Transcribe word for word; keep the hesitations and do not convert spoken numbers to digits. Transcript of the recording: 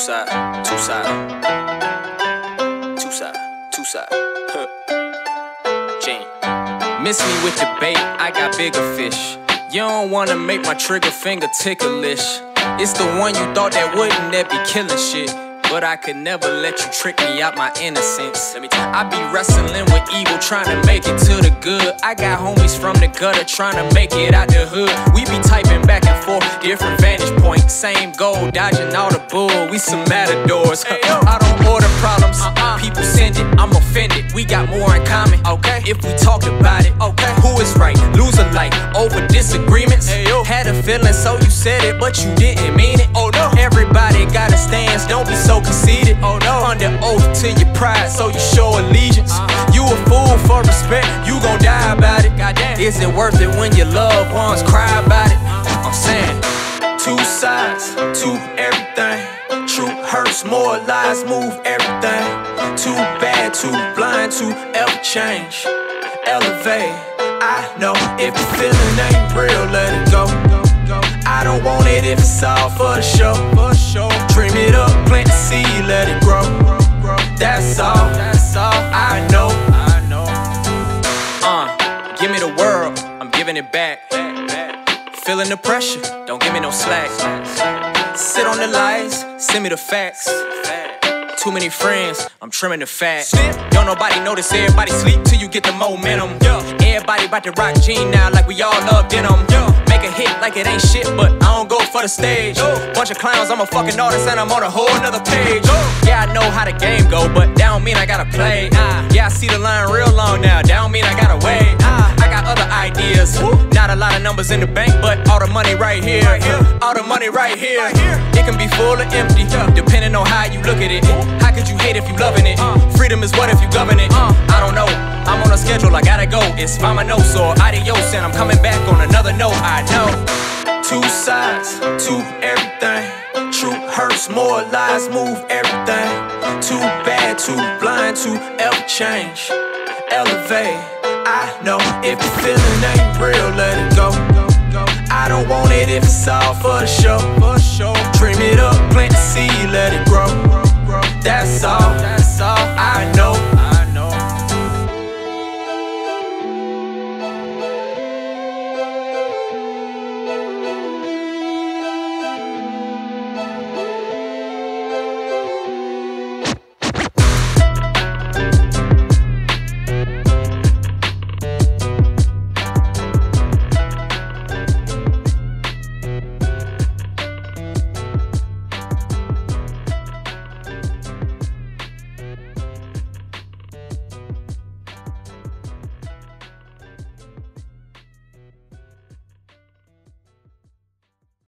side, two side, two side, two side. Gene. Miss me with the bait, I got bigger fish. You don't wanna make my trigger finger ticklish. It's the one you thought that wouldn't, that be killing shit. But I could never let you trick me out my innocence. Let me tell you, I be wrestling with evil, trying to make it to the good. I got homies from the gutter trying to make it out the hood. We be typing back and forth, different vantage points. Same goal, dodging all the bull. We some matadors. I don't order problems, uh-uh. People send it, I'm offended. We got more in common, okay? If we talked about it, okay? Who is right? Loser like over disagreements. Had a feeling, so you said it, but you didn't mean it. Oh no, everybody got a stance, don't be so conceited. Oh no, under oath to your pride, so you show allegiance. uh-huh. You a fool for respect, you gon' die about it. Goddamn. Is it worth it when your loved ones cry about it? uh-huh. I'm saying, two sides to everything. Truth hurts, more lies move everything. Too bad, too blind to ever change. Elevate, I know if the feeling ain't real, let it go. I don't want it if it's all for the show. Dream it up, plant the seed, let it grow. That's all, that's all I know. I know. Uh, give me the world, I'm giving it back. Feeling the pressure, don't give me no slack. Sit on the lies, send me the facts. Too many friends, I'm trimming the fat. Don't nobody notice, everybody sleep till you get the momentum. Everybody about to rock Gene now like we all love denim. Make a hit like it ain't shit, but I don't go for the stage. Bunch of clowns, I'm a fucking artist and I'm on a whole nother page. Yeah, I know how the game go, but that don't mean I gotta play. Yeah, I see the line real long now, that don't mean I gotta wait. I got other ideas, not a lot of numbers in the bank, but all the money right here. All the money right here. It can be full or empty, depending on how you look at it. How could you hate if you loving it? Freedom is what if you govern it? I don't know, I'm on a schedule, I gotta go. It's vamonos or adios, and I'm coming back on another note. I know. Two sides to everything. Truth hurts, more lies move everything. Too bad, too blind to ever change. Elevate, I know if the feeling ain't real, let it go. I don't want it if it's all for the show. Dream it up, plant the seed, let it grow. That's all.